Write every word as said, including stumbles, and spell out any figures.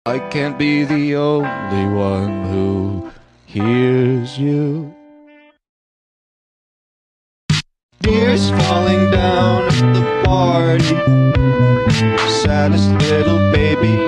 I can't be the only one who hears you. Tears falling down at the party, saddest little baby